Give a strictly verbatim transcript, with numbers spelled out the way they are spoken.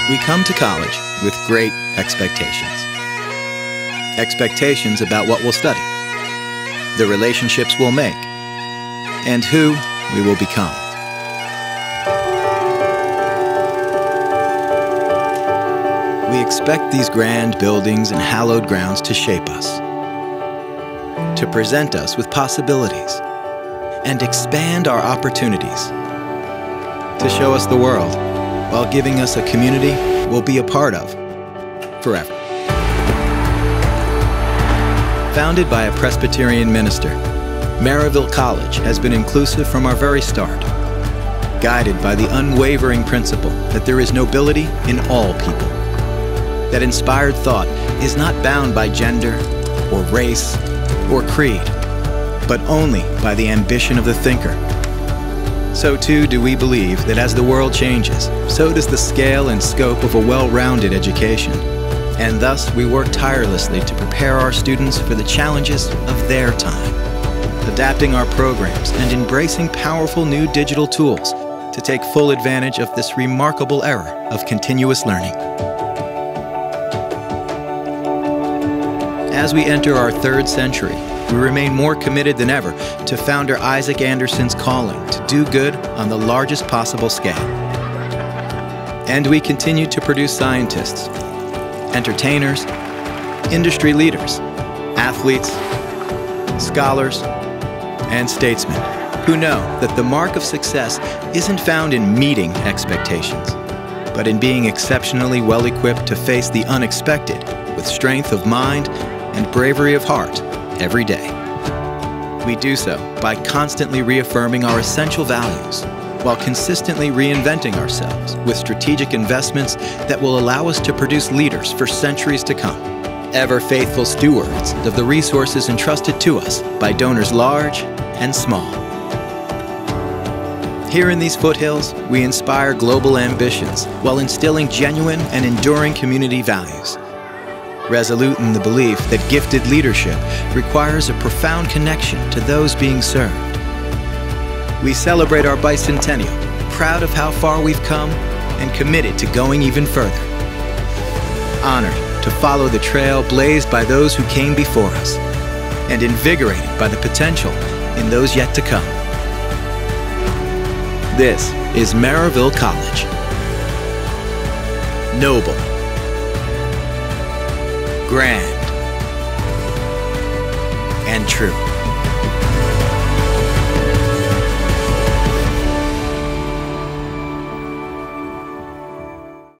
We come to college with great expectations. Expectations about what we'll study, the relationships we'll make, and who we will become. We expect these grand buildings and hallowed grounds to shape us, to present us with possibilities, and expand our opportunities, to show us the world while giving us a community we'll be a part of forever. Founded by a Presbyterian minister, Maryville College has been inclusive from our very start, guided by the unwavering principle that there is nobility in all people, that inspired thought is not bound by gender or race or creed, but only by the ambition of the thinker. So too do we believe that as the world changes, so does the scale and scope of a well-rounded education. And thus we work tirelessly to prepare our students for the challenges of their time, adapting our programs and embracing powerful new digital tools to take full advantage of this remarkable era of continuous learning. As we enter our third century, we remain more committed than ever to founder Isaac Anderson's calling to do good on the largest possible scale. And we continue to produce scientists, entertainers, industry leaders, athletes, scholars, and statesmen who know that the mark of success isn't found in meeting expectations, but in being exceptionally well-equipped to face the unexpected with strength of mind and bravery of heart every day. We do so by constantly reaffirming our essential values while consistently reinventing ourselves with strategic investments that will allow us to produce leaders for centuries to come, ever faithful stewards of the resources entrusted to us by donors large and small. Here in these foothills, we inspire global ambitions while instilling genuine and enduring community values. Resolute in the belief that gifted leadership requires a profound connection to those being served. We celebrate our bicentennial, proud of how far we've come and committed to going even further. Honored to follow the trail blazed by those who came before us, and invigorated by the potential in those yet to come. This is Maryville College. Noble, grand, and true.